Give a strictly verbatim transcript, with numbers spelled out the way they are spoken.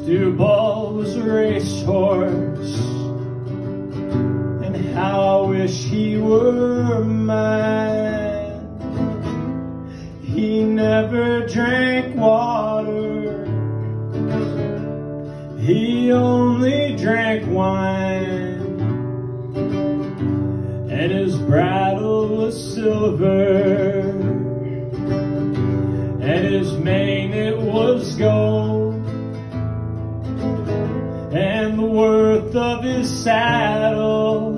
Stewball was a racehorse, and how I wish he were mine. He never drank water, he only drank wine, and his bridle was silver, and his mane it was gold, and the worth of his saddle